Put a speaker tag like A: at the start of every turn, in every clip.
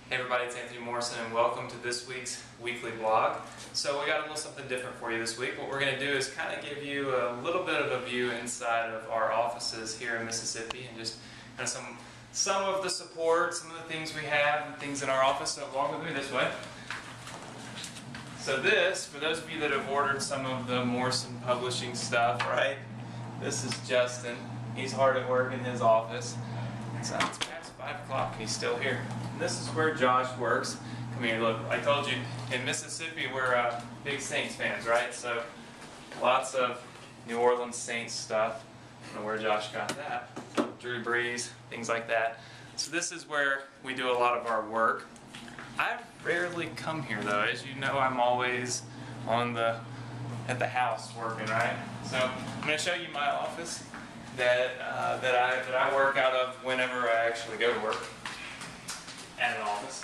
A: Hey everybody, it's Anthony Morrison and welcome to this week's weekly blog. So we got a little something different for you this week. What we're going to do is kind of give you a little bit of a view inside of our offices here in Mississippi and just kind of some of the support, some of the things we have and things in our office. So walk with me this way. So this, for those of you that have ordered some of the Morrison publishing stuff, right? This is Justin. He's hard at work in his office. It's past 5 o'clock and he's still here. And this is where Josh works. Come here, look. I told you, in Mississippi we're big Saints fans, right? So lots of New Orleans Saints stuff. I don't know where Josh got that. Drew Brees, things like that. So this is where we do a lot of our work. I rarely come here though. As you know, I'm always at the house working, right? So I'm going to show you my office that I work out of whenever I actually go to work at an office.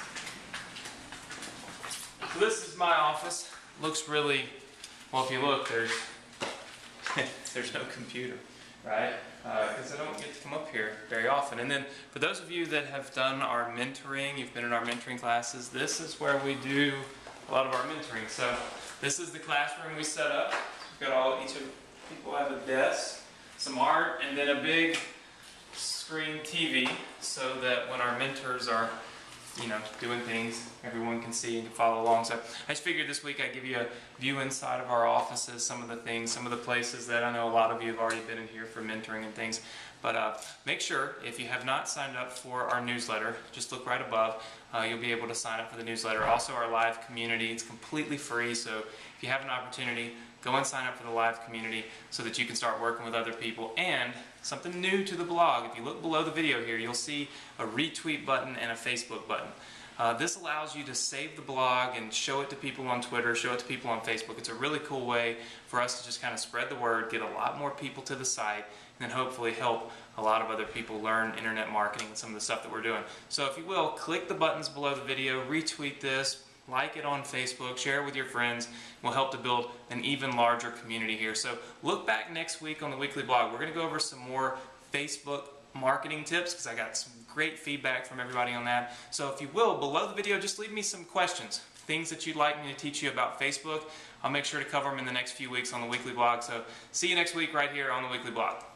A: So this is my office. Looks really, well, if you look, there's no computer, right? Because I don't get to come up here very often. And then for those of you that have done our mentoring, you've been in our mentoring classes, this is where we do a lot of our mentoring. So this is the classroom we set up. We've got each of people have a desk, some art, and then a big screen TV so that when our mentors are, doing things, everyone can see and can follow along. So I just figured this week I'd give you a view inside of our offices, some of the things, some of the places that I know a lot of you have already been in here for mentoring and things. But make sure, if you have not signed up for our newsletter, just look right above. You'll be able to sign up for the newsletter. Also our live community, it's completely free, so if you have an opportunity, go and sign up for the live community so that you can start working with other people. And something new to the blog, if you look below the video here, you'll see a retweet button and a Facebook button. This allows you to save the blog and show it to people on Twitter, show it to people on Facebook. It's a really cool way for us to just kind of spread the word, get a lot more people to the site, and then hopefully help a lot of other people learn internet marketing and some of the stuff that we're doing. So if you will, click the buttons below the video, retweet this, like it on Facebook, share it with your friends. We'll help to build an even larger community here. So look back next week on the weekly blog. We're going to go over some more Facebook marketing tips because I got some great feedback from everybody on that. So if you will, below the video, just leave me some questions, things that you'd like me to teach you about Facebook. I'll make sure to cover them in the next few weeks on the weekly blog. So see you next week right here on the weekly blog.